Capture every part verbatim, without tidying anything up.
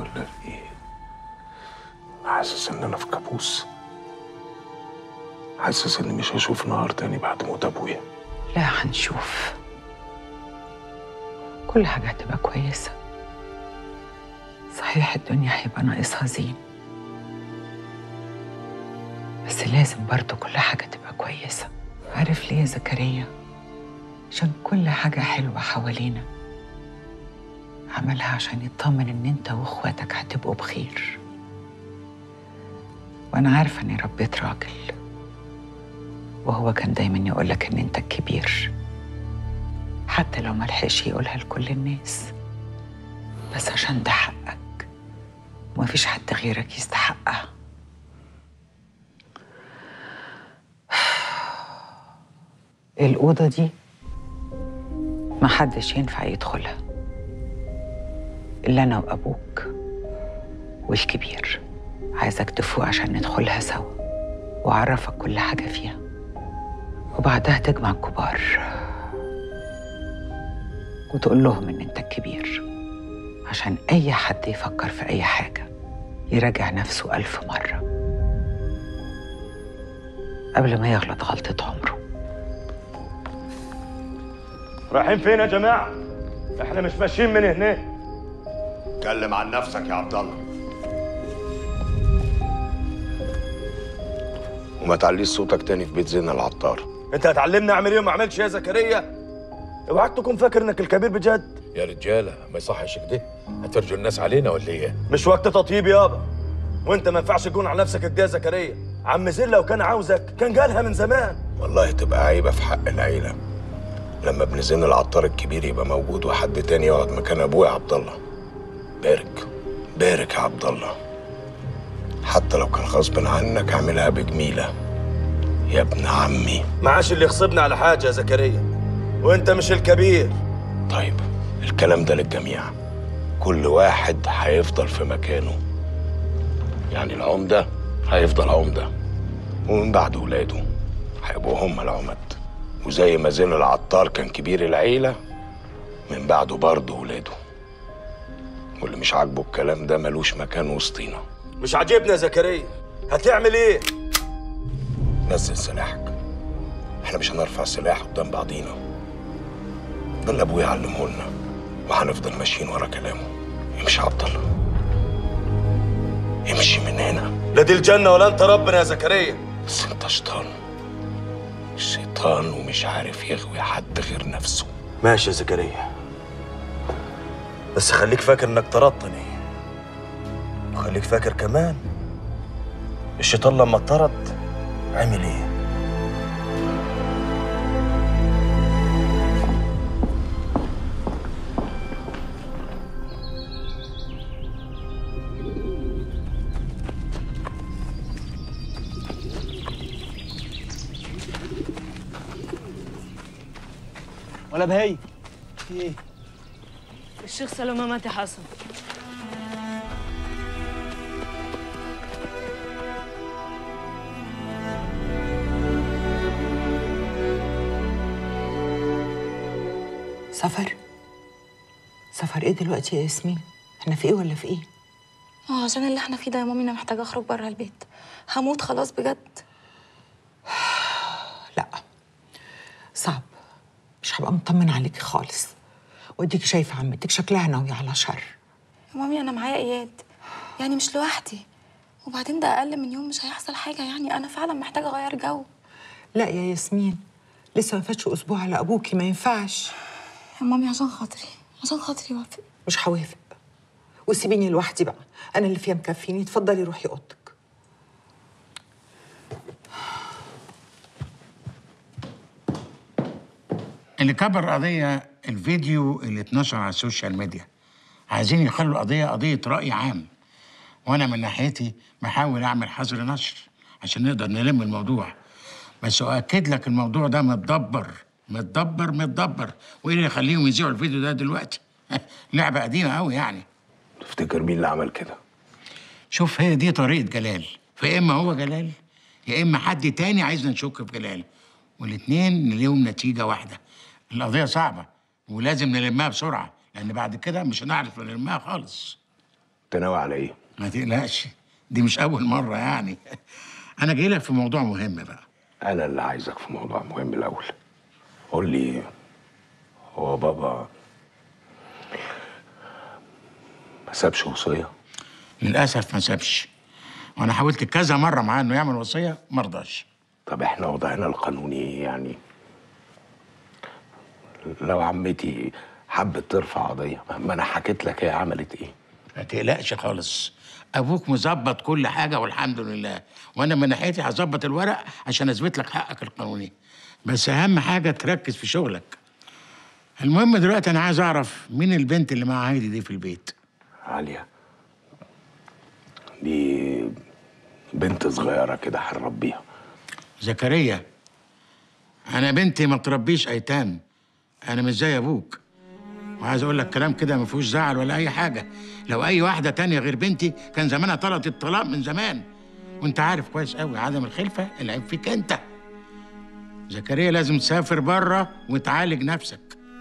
ولا في ايه؟ حاسس ان انا في كابوس. حاسس اني مش هشوف نهار تاني بعد موت ابويا. لا، هنشوف. كل حاجة هتبقى كويسة. صحيح الدنيا هيبقى ناقصها زين، بس لازم برضه كل حاجة تبقى كويسة. عارف ليه يا زكريا؟ عشان كل حاجة حلوة حوالينا عملها عشان يطمن إن أنت وإخواتك هتبقوا بخير. وأنا عارفة إني ربيت راجل، وهو كان دايما يقولك إن أنت الكبير، حتى لو ملحقش يقولها لكل الناس، بس عشان ده حقك ومفيش حد غيرك يستحقها. الأوضة دي محدش ينفع يدخلها إلا أنا وأبوك والكبير. عايزك تفوق عشان ندخلها سوا وأعرفك كل حاجة فيها، وبعدها تجمع الكبار وتقول لهم إن أنت الكبير، عشان أي حد يفكر في أي حاجة يراجع نفسه ألف مرة قبل ما يغلط غلطة عمره. رايحين فين يا جماعة؟ احنا مش ماشيين من هنا. اتكلم عن نفسك يا عبد الله، وما تعليش صوتك تاني في بيت زين العطار. انت هتعلمني اعمل ايه وما اعملش ايه يا زكريا؟ اوعاك تكون فاكر انك الكبير بجد. يا رجاله ما يصحش كده، هترجوا الناس علينا ولا ايه؟ مش وقت تطيب يابا، وانت ما ينفعش تكون على نفسك كده يا زكريا. عم زين لو كان عاوزك كان قالها من زمان. والله تبقى عيبه في حق العيله لما ابن زين العطار الكبير يبقى موجود وحد تاني يقعد مكان ابويا يا عبد الله. بارك بارك يا عبد الله، حتى لو كان غصب عنك اعملها بجميله يا ابن عمي. معاش اللي يغصبنا على حاجه يا زكريا، وانت مش الكبير. طيب الكلام ده للجميع، كل واحد هيفضل في مكانه. يعني العمده هيفضل عمده، ومن بعد ولاده هيبقوا هم العمد، وزي ما زين العطار كان كبير العيله من بعده برضه ولاده. واللي مش عاجبه الكلام ده ملوش مكان وسطينا. مش عاجبنا يا زكريا، هتعمل ايه؟ نزل سلاحك، احنا مش هنرفع سلاح قدام بعضينا. ده اللي ابويا علمه لنا، وهنفضل ماشيين ورا كلامه. امشي يا عبد الله، امشي من هنا. لا دي الجنه ولا انت ربنا يا زكريا. بس انت شيطان، شيطان ومش عارف يغوي حد غير نفسه. ماشي يا زكريا، بس خليك فاكر انك طردتني، وخليك فاكر كمان الشيطان لما اتطرد عمل ايه؟ ولا بهي في ايه؟ الشيخ سلامة مات يا حسن. سفر سفر ايه دلوقتي يا ياسمين؟ احنا في ايه ولا في ايه؟ اه عشان اللي احنا فيه ده يا مامي انا محتاجه اخرج بره البيت، هموت خلاص بجد. لا صعب، مش هبقى مطمن عليكي خالص، واديكي شايفه عمتك شكلها ناويه على شر. يا مامي انا معايا اياد، يعني مش لوحدي، وبعدين ده اقل من يوم مش هيحصل حاجه، يعني انا فعلا محتاجه اغير جو. لا يا ياسمين، لسه ما فاتش اسبوع على ابوكي، ما ينفعش يا مامي عشان خاطري عشان خاطري وافق. مش هوافق، وسيبيني لوحدي بقى، انا اللي فيها مكفيني. اتفضلي روحي اوضتك. اللي كبر القضية الفيديو اللي اتنشر على السوشيال ميديا. عايزين يخلوا القضية قضية رأي عام، وأنا من ناحيتي بحاول أعمل حظر نشر عشان نقدر نلم الموضوع، بس أؤكد لك الموضوع ده متدبر متدبر متدبر. وإيه اللي يخليهم يذيعوا الفيديو ده دلوقتي؟ لعبة قديمة أوي يعني. تفتكر مين اللي عمل كده؟ شوف، هي دي طريقة جلال، فيا إما هو جلال يا إما حد تاني عايزنا نشك في جلال، والاتنين ليهم نتيجة واحدة. القضية صعبة ولازم نلمها بسرعة، لأن بعد كده مش هنعرف نلمها خالص. انت ناوي على ايه؟ ما تقلقش، دي مش أول مرة يعني. أنا جاي لك في موضوع مهم بقى. انا اللي عايزك في موضوع مهم الاول. قول لي، هو بابا ما سابش وصيه؟ للأسف ما سابش، وأنا حاولت كذا مرة معاه إنه يعمل وصية ما رضاش. طب احنا وضعنا القانوني ايه يعني؟ لو عمتي حبت ترفع قضيه، ما انا حكيت لك هي عملت ايه. ما تقلقش خالص، أبوك مظبط كل حاجة والحمد لله، وأنا من ناحيتي هظبط الورق عشان أثبت لك حقك القانوني، بس أهم حاجة تركز في شغلك. المهم دلوقتي أنا عايز أعرف مين البنت اللي مع هايدي دي في البيت؟ عالية، دي بنت صغيرة كده هنربيها. زكريا، أنا بنتي ما تربيش أيتام، أنا مش زي أبوك، وعايز أقول لك كلام كده ما فيهوش زعل ولا أي حاجة. لو أي واحدة تانية غير بنتي كان زمانها طلبت الطلاق من زمان، وأنت عارف كويس قوي عدم الخلفة العيب فيك أنت. زكريا لازم تسافر بره وتعالج نفسك.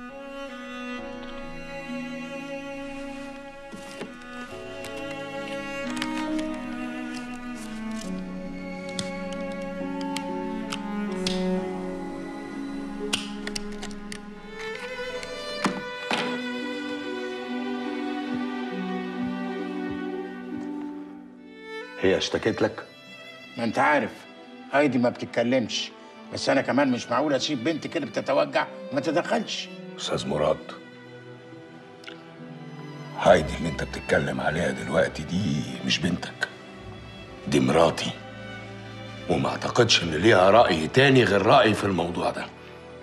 هي اشتكت لك؟ ما انت عارف هايدي ما بتتكلمش، بس انا كمان مش معقول اسيب بنتي كده بتتوجع وما تدخلش. استاذ مراد، هايدي اللي انت بتتكلم عليها دلوقتي دي مش بنتك، دي مراتي، وما اعتقدش ان ليها رأي تاني غير رأيي في الموضوع ده.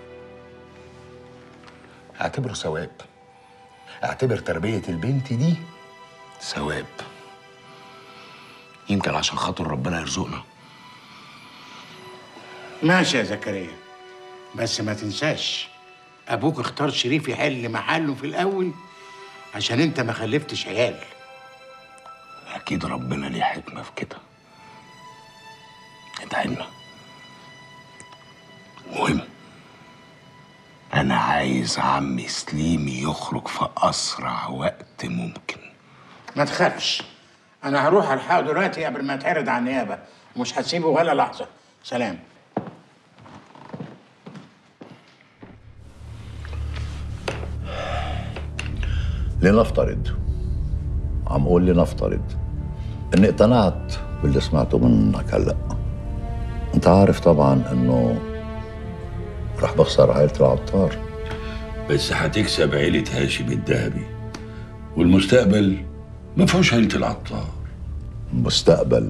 اعتبره ثواب، اعتبر تربية البنت دي ثواب، يمكن عشان خاطر ربنا يرزقنا. ماشي يا زكريا، بس ما تنساش ابوك اختار شريف يحل محله في الاول عشان انت ما خلفتش عيال. اكيد ربنا ليه حكمه في كده، ادعي لنا. مهم، انا عايز عمي سليم يخرج في اسرع وقت ممكن. ما تخافش، انا هروح الحقه دلوقتي قبل ما يتعرض على النيابه، ومش هسيبه ولا لحظه. سلام. لنفترض، عم قول لنفترض اني اقتنعت باللي سمعته منك هلا. انت عارف طبعا انه رح بخسر عائلة العطار، بس هتكسب عيلة هاشم الذهبي، والمستقبل ما فيهوش عيلة العطار. مستقبل؟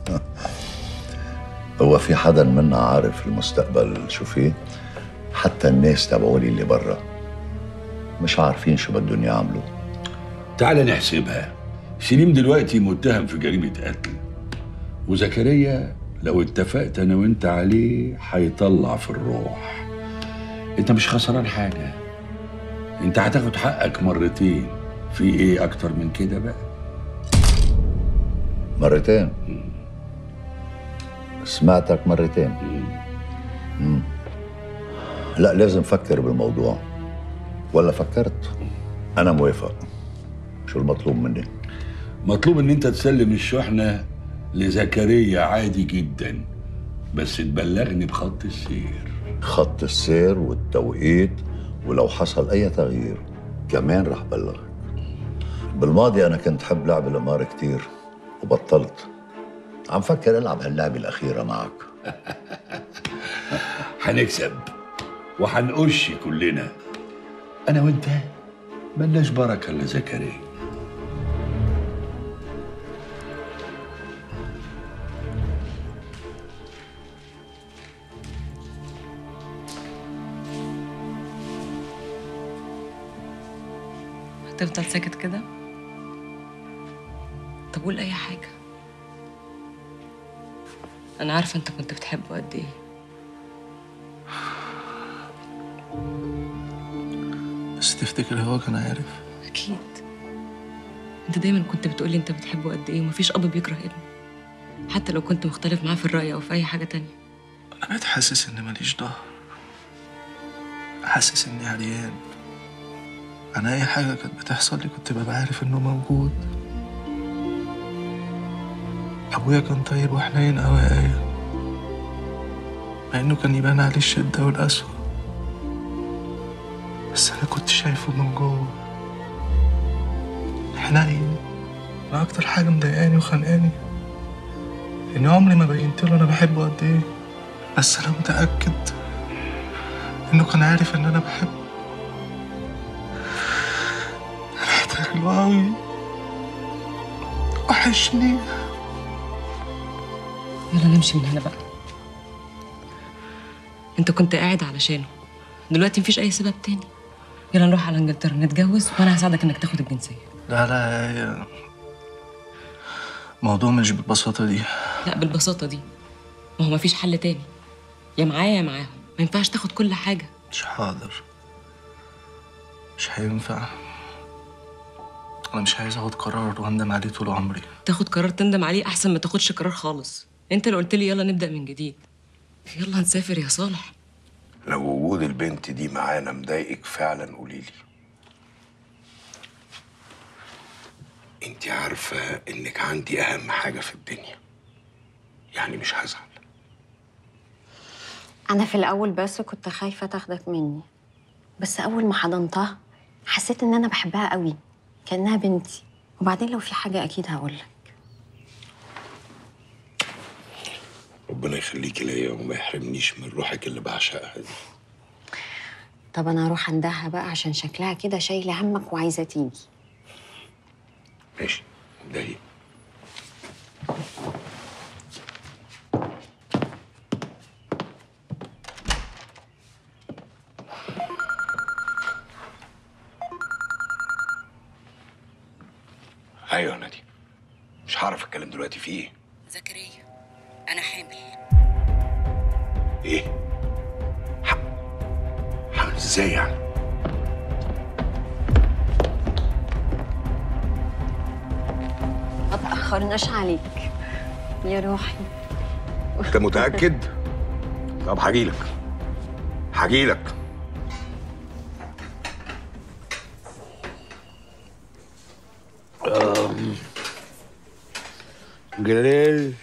هو في حدا منا عارف المستقبل شو فيه؟ حتى الناس تبعولي اللي برا مش عارفين شو بدهم يعملوا. تعال نحسبها. سليم دلوقتي متهم في جريمة قتل، وزكريا لو اتفقت انا وانت عليه هيطلع في الروح. انت مش خسران حاجة، انت هتاخد حقك مرتين. في ايه اكتر من كده بقى؟ مرتين؟ سمعتك مرتين. مم. لا، لازم فكر بالموضوع. ولا فكرت؟ أنا موافق. شو المطلوب مني؟ مطلوب ان انت تسلم الشحنة لزكريا عادي جدا، بس تبلغني بخط السير. خط السير والتوقيت، ولو حصل أي تغيير كمان رح بلغك. بالماضي أنا كنت حب لعب القمار كتير وبطلت. عم فكر ألعب هاللعبة الأخيرة معك. هنكسب وهنقش كلنا، أنا وأنت ملناش بركة إلا زكريا. هتفضل ساكت كده؟ طب قول أي حاجة. أنا عارفة أنت كنت بتحبه قد إيه. بس تفتكر هو كان عارف؟ أكيد. أنت دايما كنت بتقولي أنت بتحبه قد إيه، ومفيش أب بيكره ابنه، حتى لو كنت مختلف معاه في الرأي أو في أي حاجة تانية. أنا بقيت حاسس إني ماليش ظهر، حاسس إني عريان. أنا أي حاجة كانت بتحصل لي كنت ببقى عارف إنه موجود، أبويا كان طيب وحنين أوي يا آية، مع إنه كان يبان عليه الشدة والقسوة، بس أنا كنت شايفه من جوه حنين. أنا أكتر حاجة مضايقاني وخانقاني إني عمري ما بينت له أنا بحبه قد إيه، بس أنا متأكد إنه كان عارف إن أنا بحبه. أنا محتاج له أوي، وحشني. يلا نمشي من هنا بقى. انت كنت قاعد علشانه، دلوقتي مفيش اي سبب تاني. يلا نروح على انجلترا نتجوز وانا هساعدك انك تاخد الجنسيه. لا لا يا الموضوع مش بالبساطة دي. لا بالبساطه دي، ما هو مفيش حل تاني، يا معايا يا معاهم، ما ينفعش تاخد كل حاجه. مش حاضر، مش هينفع. انا مش عايز اخد قرار واندم عليه طول عمري. تاخد قرار تندم عليه احسن ما تاخدش قرار خالص. انت اللي قلت لي يلا نبدا من جديد. يلا نسافر يا صالح. لو وجود البنت دي معانا مضايقك فعلا قولي لي. انت عارفه انك عندي اهم حاجه في الدنيا، يعني مش هزعل. أنا في الأول بس كنت خايفة تاخدك مني، بس أول ما حضنتها حسيت إن أنا بحبها قوي، كأنها بنتي. وبعدين لو في حاجة أكيد هقولك. ربنا يخليكي ليا وما يحرمنيش من روحك اللي بعشقها دي. طب أنا هروح عندها بقى عشان شكلها كده شايلة همك وعايزة تيجي. ماشي، ده هي. ايوه نادي، مش هعرف اتكلم دلوقتي. في ايه؟ زكريا انا حامل. ايه؟ ح- حامل ازاي يعني؟ ما تأخرناش عليك يا روحي. انت متأكد؟ طب هجيلك هجيلك. جلال،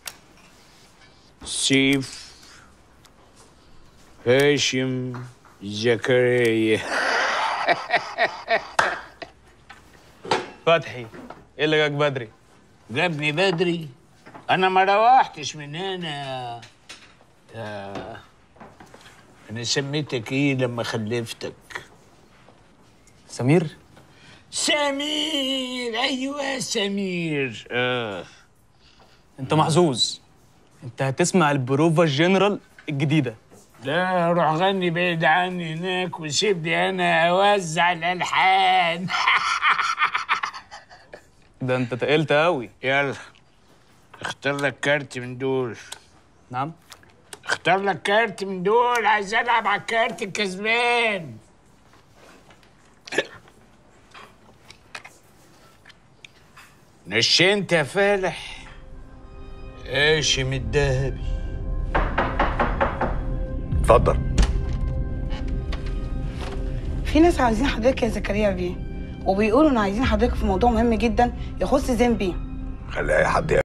سيف، هاشم، زكريا. فتحي، ايه اللي جاك بدري؟ جابني بدري؟ انا ما روحتش من هنا. يا انا سميتك ايه لما خلفتك؟ سمير؟ سمير، ايوه سمير. اه انت محظوظ، انت هتسمع البروفا الجنرال الجديده. لا روح غني بعيد عني هناك وسيبني انا اوزع الالحان. ده انت تقلت قوي. يلا اختار لك كارت من دول. نعم؟ اختار لك كارت من دول، عايز العب على الكارت الكسبان. نشنت يا فالح. هاشم الذهبي. اتفضل. في ناس عايزين حضرتك يا زكريا بيه، وبيقولوا ان عايزين حضرتك في موضوع مهم جدا يخص زين بيه. خلي اي حد